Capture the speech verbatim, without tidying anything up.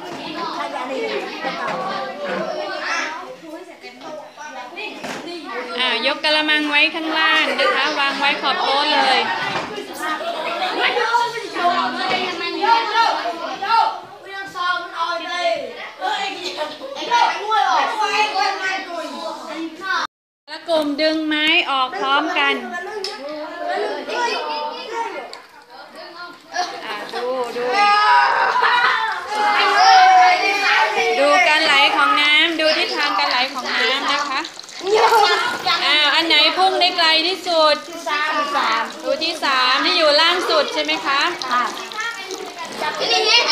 อ่ายกกระมังไว้ข้างล่างนะคะวางไว้ขอบโต๊ะเลยแล้วกลุ่มดึงไม้ออกพร้อมกันดูดูดูการไหลของน้ำดูทิศทางการไหลของน้ำนะคะอ้าวอันไหนพุ่งได้ไกลที่สุดดูที่สามที่อยู่ล่างสุดใช่ไหมคะ